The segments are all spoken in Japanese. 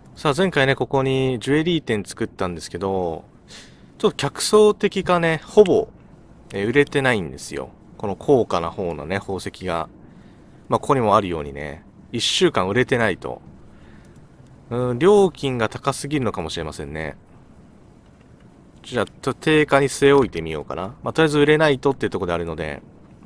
さあ前回ね、ここにジュエリー店作ったんですけど、ちょっと客層的かね、ほぼ、売れてないんですよ。この高価な方のね、宝石が。まあ、ここにもあるようにね、1週間売れてないと。料金が高すぎるのかもしれませんね。じゃあ、定価に据え置いてみようかな。まあ、とりあえず売れないとっていうところであるので。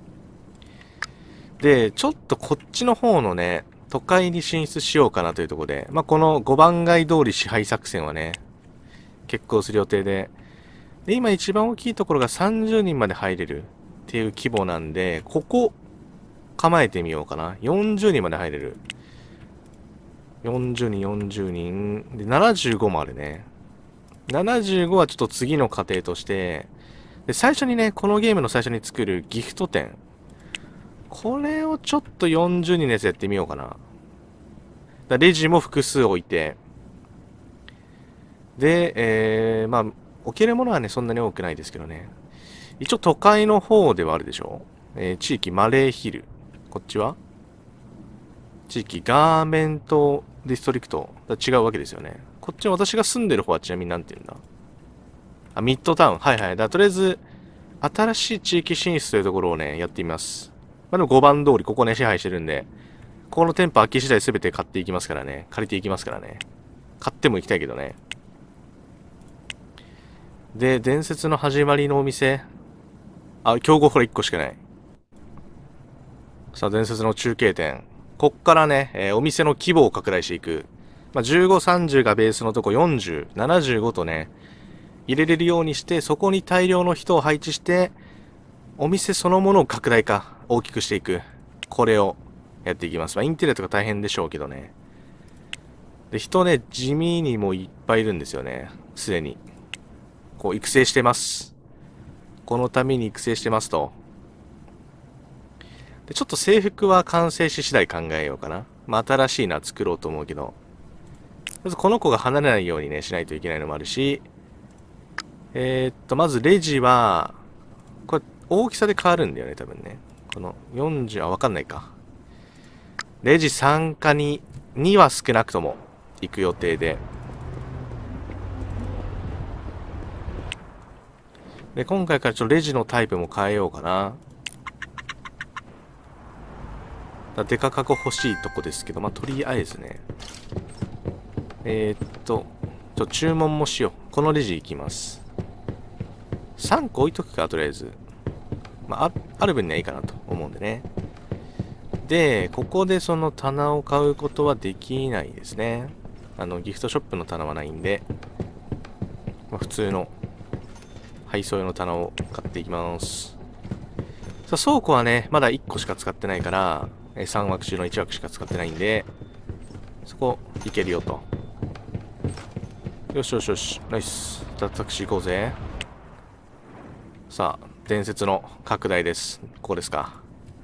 で、ちょっとこっちの方のね、都会に進出しようかなというところで、まあ、この5番街通り支配作戦はね、決行する予定で、今一番大きいところが30人まで入れるっていう規模なんで、ここ構えてみようかな。40人まで入れる。40人、40人。で、75もあるね。75はちょっと次の過程として、で、最初にね、このゲームの最初に作るギフト店。これをちょっと40人のやつやってみようかな。レジも複数置いて、で、まあ、置けるものはね、そんなに多くないですけどね。一応都会の方ではあるでしょ地域マレーヒル。こっちは地域ガーメントディストリクト。違うわけですよね。こっちの私が住んでる方はちなみになんて言うんだ。あ、ミッドタウン。はいはい。とりあえず、新しい地域進出というところをね、やってみます。まあ、でも5番通りここね、支配してるんで、ここの店舗空き次第全て買っていきますからね。借りていきますからね。買っても行きたいけどね。で、伝説の始まりのお店。あ、競合ほら1個しかない。さあ、伝説の中継点。こっからね、お店の規模を拡大していく。まあ、15、30がベースのとこ40、75とね、入れれるようにして、そこに大量の人を配置して、お店そのものを拡大化、大きくしていく。これをやっていきます。まあ、インテリアとか大変でしょうけどね。で、人ね、地味にもいっぱいいるんですよね。すでに。こう、育成してます。このために育成してますと。で、ちょっと制服は完成し次第考えようかな。まあ、新しいのは作ろうと思うけど。まずこの子が離れないようにね、しないといけないのもあるし、まずレジは、これ、大きさで変わるんだよね、多分ね。この40、あ、わかんないか。レジ参加には少なくとも行く予定で。で、今回からちょっとレジのタイプも変えようかな。デカカゴ欲しいとこですけど、まあ、とりあえずね。注文もしよう。このレジ行きます。3個置いとくか、とりあえず。まあ、ある分にはいいかなと思うんでね。で、ここでその棚を買うことはできないですね。ギフトショップの棚はないんで、まあ、普通の配送用の棚を買っていきます。さあ、倉庫はね、まだ1個しか使ってないから、3枠中の1枠しか使ってないんで、そこ、いけるよと。よしよしよし、ナイス。じゃあ、タクシー行こうぜ。さあ、伝説の拡大です。ここですか。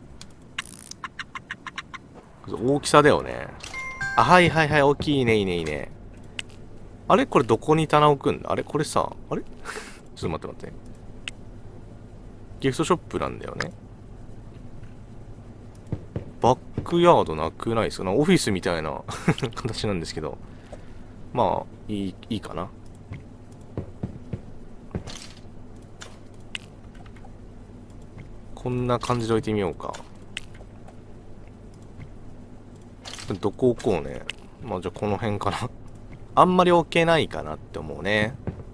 大きさだよね。あ、はいはいはい、大きいね、いいね、いいね。あれこれどこに棚置くんだあれこれさ、あれちょっと待って待って。ギフトショップなんだよね。バックヤードなくないですかなオフィスみたいな形なんですけど。まあ、いいかな。こんな感じで置いてみようか。どこ置こうね。まあじゃあこの辺かな。あんまり置けないかなって思うね。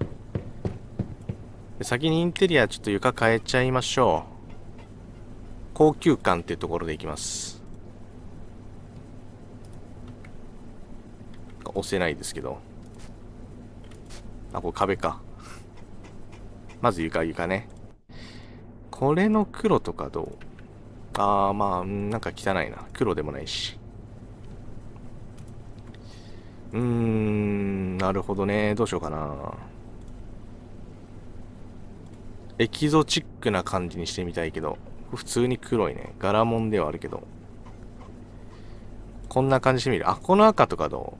で先にインテリアちょっと床変えちゃいましょう。高級感っていうところでいきます。押せないですけど。あ、これ壁か。まず床ね。これの黒とかどうまあ、なんか汚いな。黒でもないし。なるほどね。どうしようかな。エキゾチックな感じにしてみたいけど。普通に黒いね。柄物ではあるけど。こんな感じしてみる。あ、この赤とかど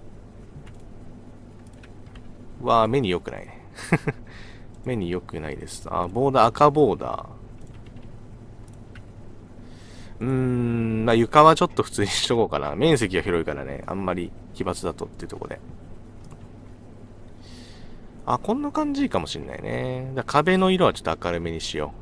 う目に良くないね。目に良くないです。あ、ボーダー、赤ボーダー。 まあ床はちょっと普通にしとこうかな。面積が広いからね、あんまり奇抜だとっていうところで。あ、こんな感じかもしんないね。壁の色はちょっと明るめにしよ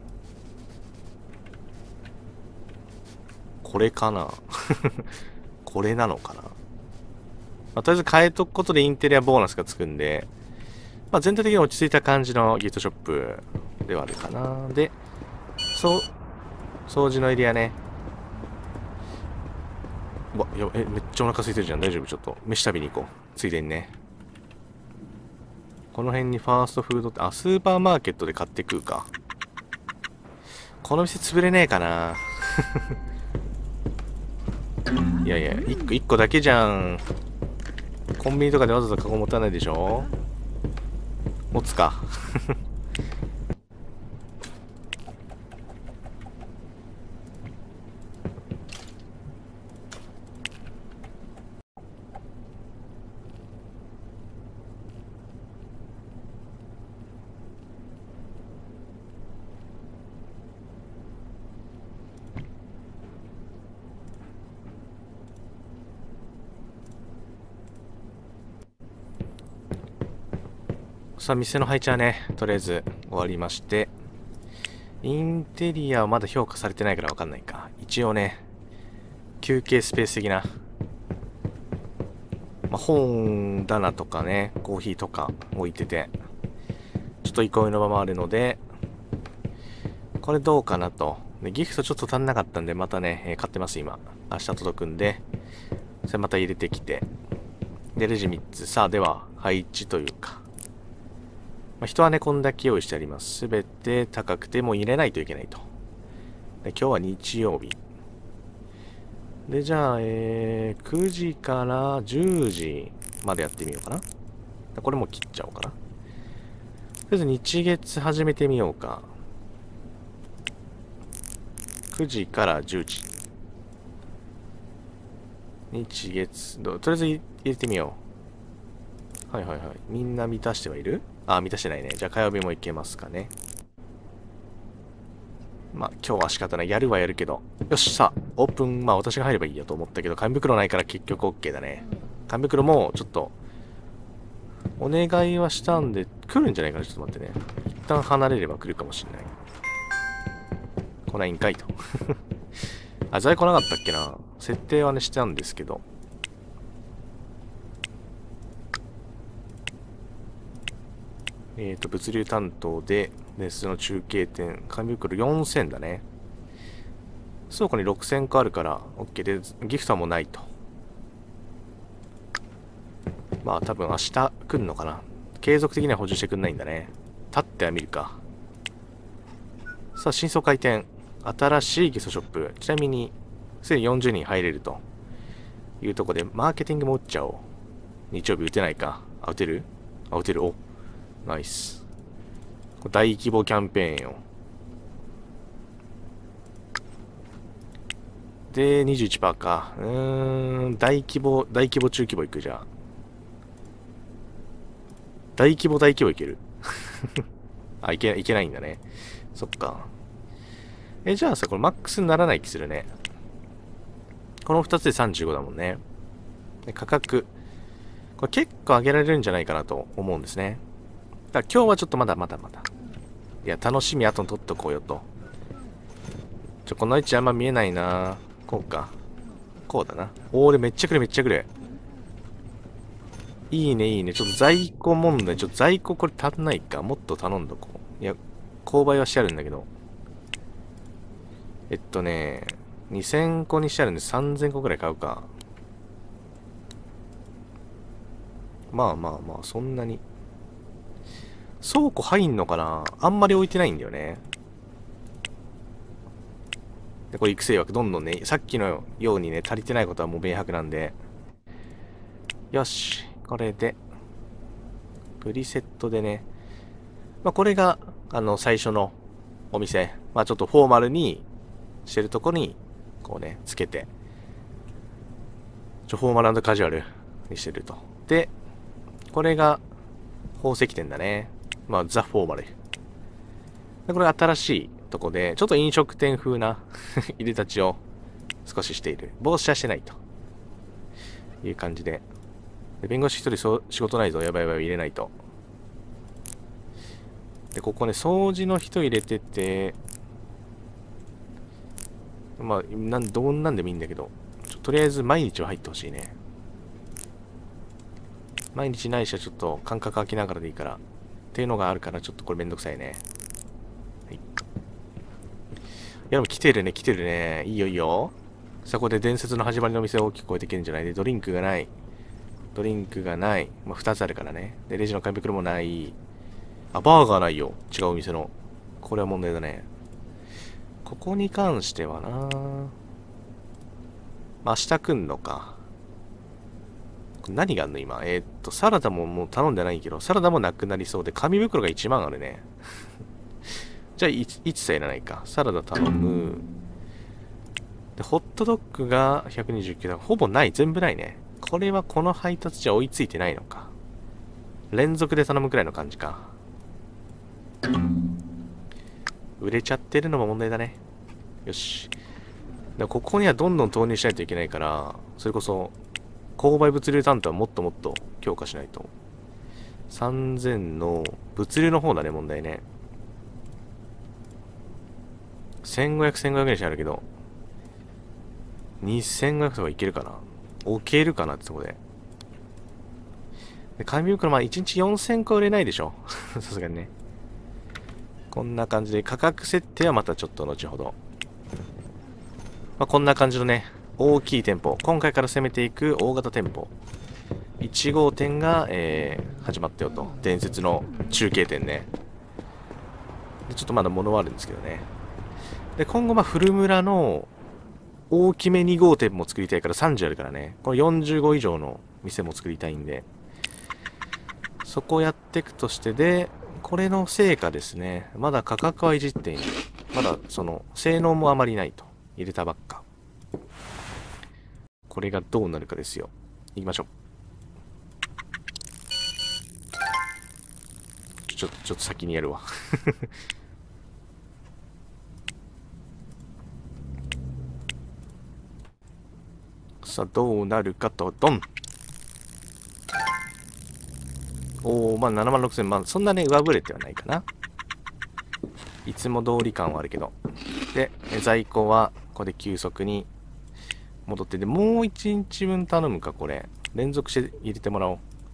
う。これかなこれなのかな、まあ、とりあえず変えとくことでインテリアボーナスがつくんで、まあ、全体的に落ち着いた感じのギフトショップではあるかな。で、掃除のエリアね。うわ、めっちゃお腹空いてるじゃん。大丈夫？ちょっと飯食べに行こう。ついでにね。この辺にファーストフードって、あ、スーパーマーケットで買って食うか。この店潰れねえかな。いやいや、一個だけじゃん。コンビニとかでわざわざカゴ持たないでしょ？持つか。さあ、店の配置はね、とりあえず終わりまして、インテリアはまだ評価されてないからわかんないか。一応ね、休憩スペース的な、まあ、本棚とかね、コーヒーとか置いてて、ちょっと憩いの場もあるので、これどうかなと。でギフトちょっと足んなかったんで、またね、買ってます今。明日届くんで、それまた入れてきて。で、レジ3つ。さあ、では、配置というか。まあ、人はね、こんだけ用意してあります。すべて高くてもう入れないといけないと。で、今日は日曜日。で、じゃあ、9時から10時までやってみようかな。これも切っちゃおうかな。とりあえず日月始めてみようか。9時から10時。日月、とりあえず入れてみよう。はいはいはい。みんな満たしてはいる？あ、満たしてないね。じゃあ火曜日もいけますかね。まあ今日は仕方ない。やるはやるけど。よし、さあ、オープン。まあ私が入ればいいやと思ったけど、紙袋ないから結局 OK だね。紙袋もちょっと、お願いはしたんで、来るんじゃないかな。ちょっと待ってね。一旦離れれば来るかもしれない。来ないんかいと。あ、在庫なかったっけな。設定はね、したんですけど。物流担当で、ネスの中継点、紙袋4000だね。倉庫に6000個あるから、OK で、ギフトもないと。まあ多分明日来んのかな。継続的には補充してくんないんだね。立っては見るか。さあ、新装開店。新しいギフトショップ。ちなみに、すでに40人入れるというところで、マーケティングも打っちゃおう。日曜日打てないか。あ、打てる？あ、打てる。お、ナイス。大規模キャンペーンよ。で、21% か。大規模、中規模いくじゃあ。大規模いける。あ、いけないんだね。そっか。じゃあさ、これマックスにならない気するね。この2つで35だもんね。で価格。これ結構上げられるんじゃないかなと思うんですね。だから今日はちょっとまだ。いや、楽しみ後に取っとこうよと。この位置あんま見えないな。こうか。こうだな。俺めっちゃ来る。いいね。ちょっと在庫問題。在庫これ足んないか。もっと頼んどこう。いや、購買はしてあるんだけど。2000個にしてあるんで3000個くらい買うか。まあ、そんなに。倉庫入んのかな？あんまり置いてないんだよね。で、これ育成枠どんどんね、さっきのようにね、足りてないことはもう明白なんで。よし、これで、プリセットでね。まあ、これが、最初のお店。まあ、ちょっとフォーマルにしてるとこに、こうね、つけて。フォーマル&カジュアルにしてると。で、これが、宝石店だね。まあ、ザ・フォーマル。で、これ新しいとこで、ちょっと飲食店風な入れたちを少ししている。帽子はしてないという感じで。で弁護士一人仕事ないぞ。やばいやばい、入れないと。で、ここね、掃除の人入れてて、まあ、どんなんでもいいんだけど、とりあえず毎日は入ってほしいね。毎日ないしはちょっと間隔空きながらでいいから。っていうのがあるから、ちょっとこれめんどくさいね。はい。いや、でも来てるね、来てるね。いいよいいよ。そこで伝説の始まりの店を大きく超えていけるんじゃないで、ドリンクがない。ドリンクがない。まあ、2つあるからね。で、レジの紙袋もない。あ、バーガーないよ。違うお店の。これは問題だね。ここに関してはな、まあ、明日来んのか。何があんの今。サラダももう頼んでないけど、サラダもなくなりそうで、紙袋が1万あるね。じゃあ1さえいらないか。サラダ頼む。で、ホットドッグが129だ。ほぼない。全部ないね。これはこの配達じゃ追いついてないのか。連続で頼むくらいの感じか。売れちゃってるのも問題だね。よし。でここにはどんどん投入しないといけないから、それこそ、購買物流担当はもっともっと強化しないと。3000の物流の方だね、問題ね。1500、1500円しあるけど、2500とかいけるかな？置けるかなってとこで。で、紙袋、まあ1日4000個売れないでしょ。さすがにね。こんな感じで、価格設定はまたちょっと後ほど。まあ、こんな感じのね、大きい店舗。今回から攻めていく大型店舗。1号店が、始まったよと。伝説の中継店ね。でちょっとまだ物はあるんですけどね。で、今後、まあ、古村の大きめ2号店も作りたいから30あるからね。これ45以上の店も作りたいんで。そこをやっていくとしてで、これの成果ですね。まだ価格はいじっていない。まだその性能もあまりないと。入れたばっか。これがどうなるかですよ。行きましょう。ちょっと先にやるわ。さあ、どうなるかと、ドン。おー、まあ76,000、まあそんなね、上振れてはないかな。いつも通り感はあるけど。で、在庫は、ここで急速に戻って、で、もう1日分頼むか、これ。連続して入れてもらおう。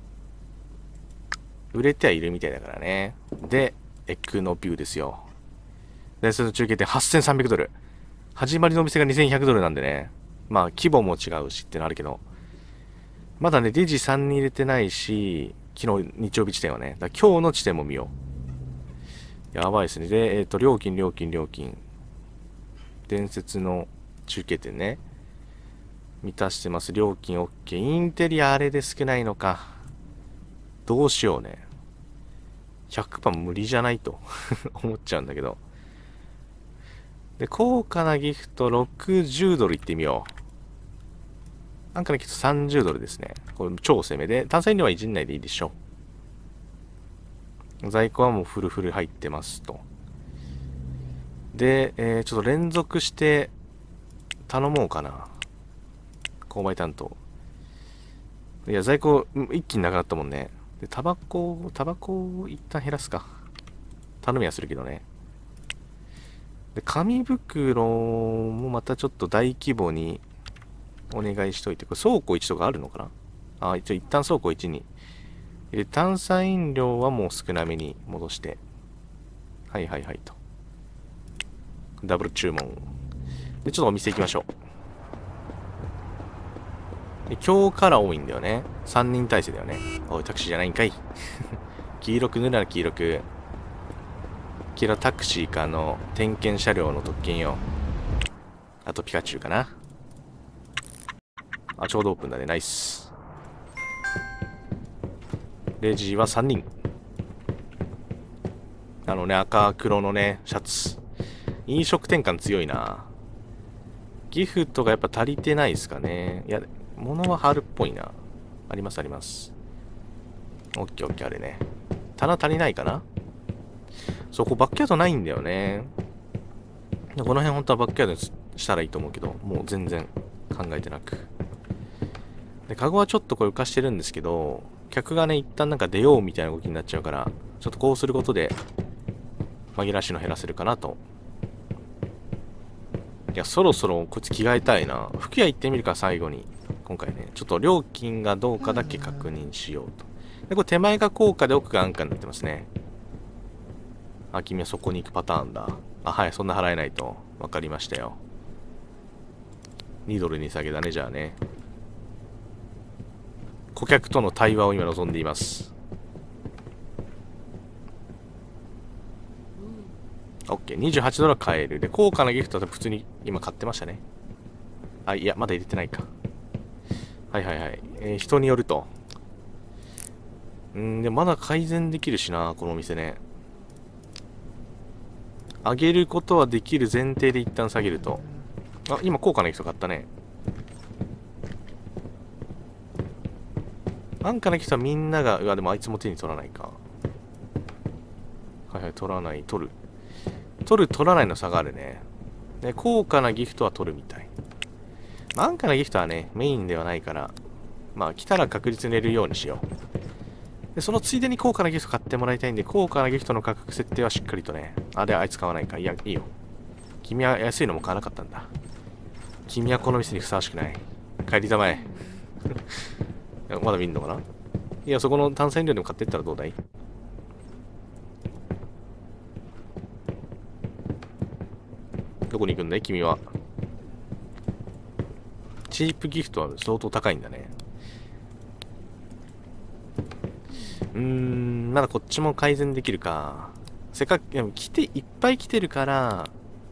売れてはいるみたいだからね。で、エッグのビューですよ。で、その中継点8300ドル。始まりのお店が2100ドルなんでね。まあ、規模も違うしってのあるけど。まだね、デジ3に入れてないし、昨日日曜日地点はね。だ今日の地点も見よう。やばいですね。で、料金。伝説の中継点ね。満たしてます。料金 OK。インテリアあれで少ないのか。どうしようね。100% 無理じゃないと思っちゃうんだけど。で、高価なギフト60ドルいってみよう。なんかね、きっと30ドルですね。これ超攻めで、炭酸飲料はいじんないでいいでしょう。在庫はもうフルフル入ってますと。で、ちょっと連続して頼もうかな。購買担当。いや、在庫一気になくなったもんね。で、タバコを一旦減らすか。頼みはするけどね。で、紙袋もまたちょっと大規模にお願いしといて。これ倉庫1とかあるのかなあ、一旦倉庫1に。で、炭酸飲料はもう少なめに戻して。はいと。ダブル注文。で、ちょっとお店行きましょう。で今日から多いんだよね。3人体制だよね。おい、タクシーじゃないんかい。黄色く塗るなら黄色く。黄色タクシーかの点検車両の特権よ。あとピカチュウかな。あ、ちょうどオープンだね。ナイス。レジは3人。赤黒のね、シャツ。飲食店感強いな。ギフトがやっぱ足りてないですかね。いや、物は春っぽいな。あります。オッケーあれね。棚足りないかな。そこバックヤードないんだよね。この辺本当はバックヤードしたらいいと思うけど、もう全然考えてなく。で、カゴはちょっとこれ浮かしてるんですけど、客がね、一旦なんか出ようみたいな動きになっちゃうから、ちょっとこうすることで、紛らわしいの減らせるかなと。いや、そろそろこいつ着替えたいな。服屋行ってみるか、最後に。今回ね、ちょっと料金がどうかだけ確認しようと。で、これ手前が高価で奥が安価になってますね。あ、君はそこに行くパターンだ。あ、はい、そんな払えないと。わかりましたよ。2ドルに下げだね、じゃあね。顧客との対話を今望んでいます。OK、28ドルは買える。で、高価なギフトは普通に今買ってましたね。あ、いや、まだ入れてないか。はいはいはい。人によると。で、まだ改善できるしな、このお店ね。上げることはできる前提で一旦下げると。あ、今高価なギフト買ったね。安価なギフトはみんなが、うわ、でもあいつも手に取らないか。はいはい、取らない、取る。取らないの差があるね。で、高価なギフトは取るみたい。安価なギフトはね、メインではないから、まあ、来たら確実に入れるようにしよう。で、そのついでに高価なギフト買ってもらいたいんで、高価なギフトの価格設定はしっかりとね。あ、で、あいつ買わないか。いや、いいよ。君は安いのも買わなかったんだ。君はこの店にふさわしくない。帰りたまえ。まだ見んのかな。いや、そこの炭酸飲料でも買ってったらどうだい？どこに行くんだい君は。チープギフトは相当高いんだね。まだこっちも改善できるか。せっかく、いっぱい来てるから、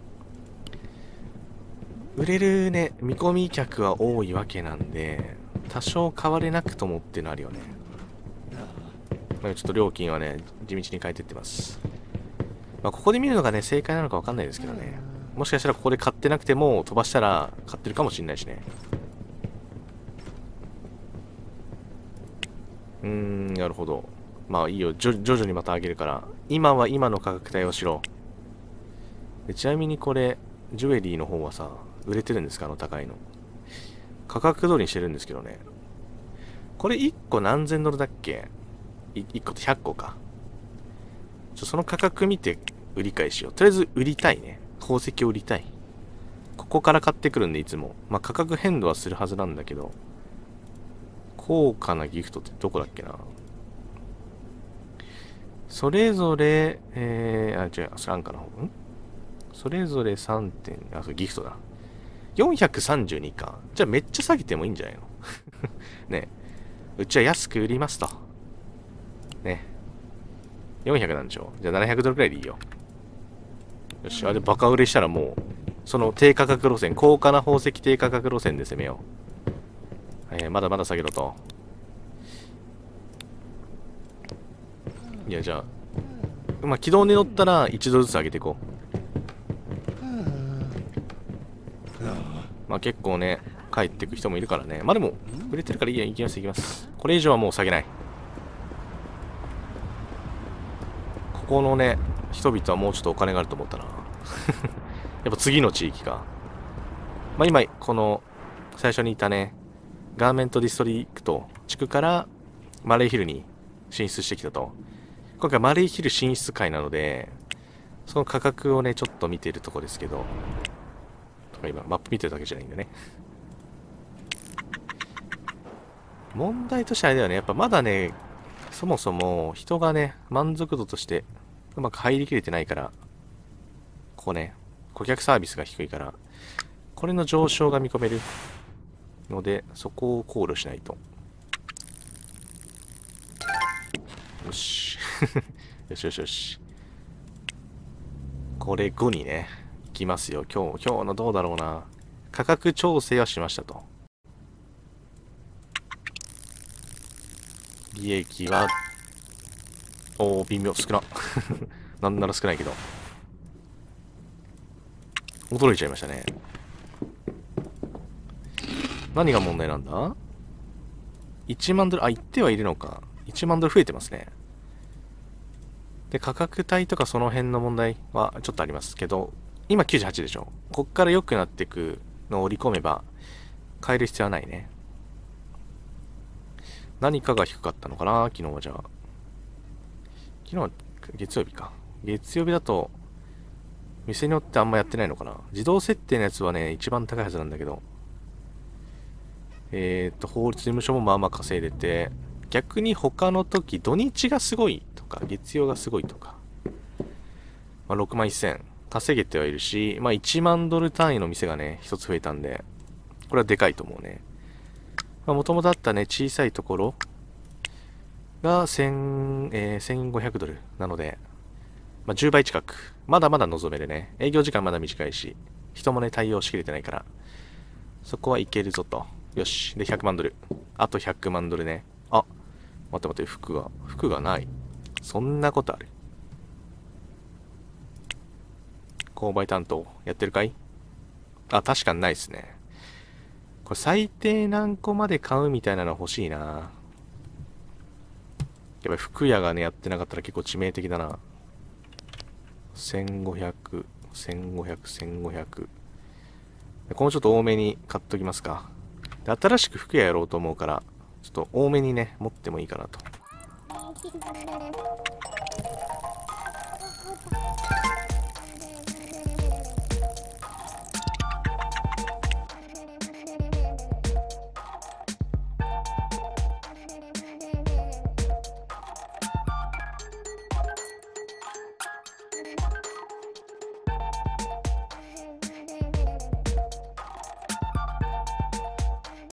売れるね、見込み客は多いわけなんで、多少変われなくともっていうのあるよね。ちょっと料金はね、地道に変えてってます。まあ、ここで見るのがね、正解なのかわかんないですけどね。もしかしたらここで買ってなくても、飛ばしたら買ってるかもしんないしね。なるほど。まあいいよ。徐々にまた上げるから。今は今の価格帯をしろ。でちなみにこれ、ジュエリーの方はさ、売れてるんですか高いの。価格通りにしてるんですけどね。これ1個何千ドルだっけ ?1 個って100個か。その価格見て売り買いしよう。とりあえず売りたいね。宝石を売りたい。ここから買ってくるんでいつも。まあ価格変動はするはずなんだけど。高価なギフトってどこだっけな。それぞれ、違う、それ安価な方。それぞれ3点、それギフトだ。432か。じゃあめっちゃ下げてもいいんじゃないのね。うちは安く売りますと。ね。400なんでしょ。じゃあ700ドルくらいでいいよ。よし、あれバカ売れしたらもう、その低価格路線、高価な宝石低価格路線で攻めよう。まだまだ下げろと。いや、じゃあ、まあ、軌道に乗ったら1度ずつ上げていこう。まあ、結構ね、帰ってく人もいるからね。まあでも、売れてるからいいや、行きます、行きます。これ以上はもう下げない。ここのね、人々はもうちょっとお金があると思ったな。やっぱ次の地域か。まあ今、この、最初にいたね、ガーメントディストリクト地区からマレーヒルに進出してきたと。今回マレーヒル進出会なので、その価格をね、ちょっと見ているとこですけど、とか今、マップ見てるだけじゃないんだね。問題としてあれだよね、やっぱまだね、そもそも人がね、満足度としてうまく入りきれてないから、ここね、顧客サービスが低いから、これの上昇が見込めるので、そこを考慮しないと。よし。よしよしよし。これ後にね、行きますよ。今日のどうだろうな。価格調整はしましたと。利益は、微妙、少な。なんなら少ないけど。驚いちゃいましたね。何が問題なんだ ?1 万ドル、言ってはいるのか。1万ドル増えてますね。で、価格帯とかその辺の問題はちょっとありますけど、 今98でしょ。こっから良くなっていくのを織り込めば、変える必要はないね。何かが低かったのかな昨日は。じゃあ昨日月曜日か。月曜日だと店によってあんまやってないのかな。自動設定のやつはね一番高いはずなんだけど、法律事務所もまあまあ稼いでて、逆に他の時土日がすごいとか月曜がすごいとか、まあ、6万1000稼げてはいるし、まあ1万ドル単位の店がね一つ増えたんで、これはでかいと思うね。もともとあったね小さいところが1500ドルなので、まあ、10倍近くまだまだ望めるね。営業時間まだ短いし、人もね対応しきれてないから、そこはいけるぞと。よし。で100万ドル、あと100万ドルね。あ、待って待って、服がない。そんなことある？購買担当やってるかい？あ、確かにないっすね。これ最低何個まで買うみたいなの欲しいな。やっぱり服屋がねやってなかったら結構致命的だな。1500、1500、1500。このちょっと多めに買っときますか。で、新しく服屋やろうと思うから、ちょっと多めにね、持ってもいいかなと。